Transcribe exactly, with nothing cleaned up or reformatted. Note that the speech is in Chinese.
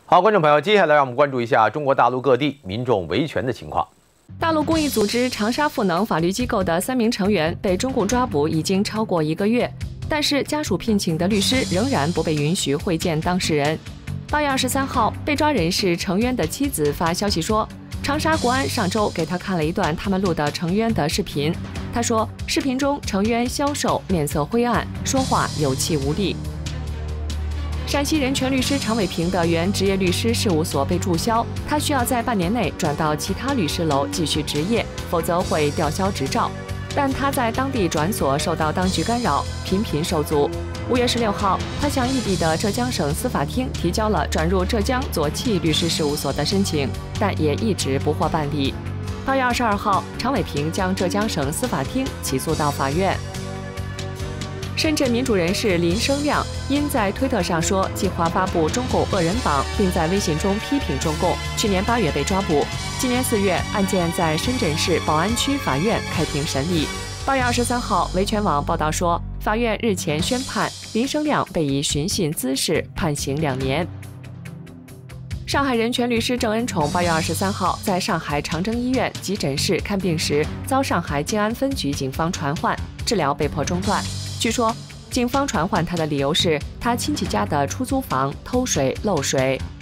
好，观众朋友，接下来让我们关注一下中国大陆各地民众维权的情况。 大陆公益组织长沙赋能法律机构的三名成员被中共抓捕已经超过一个月，但是家属聘请的律师仍然不被允许会见当事人。八月二十三号，被抓人是程渊的妻子发消息说，长沙国安上周给他看了一段他们录的程渊的视频。他说，视频中程渊消瘦，面色灰暗，说话有气无力。陕西人权律师常伟平的原职业律师事务所被注销，他需要在半年内转到其他律师楼继续执业，否则会吊销执照。但他在当地转所受到当局干扰，频频受阻。五月十六号，他向异地的浙江省司法厅提交了转入浙江左契律师事务所的申请，但也一直不获办理。八月二十二号，常伟平将浙江省司法厅起诉到法院。深圳民主人士林生亮因在推特上说计划发布中共恶人榜，并在微信中批评中共，去年八月被抓捕。今年四月，案件在深圳市宝安区法院开庭审理。八月二十三号，维权网报道说，法院日前宣判林生亮被以寻衅滋事判刑两年。上海人权律师郑恩宠八月二十三号在上海长征医院急诊室看病时，遭上海静安分局警方传唤，治疗被迫中断。据说，警方传唤他的理由是他亲戚家的出租房偷水漏水。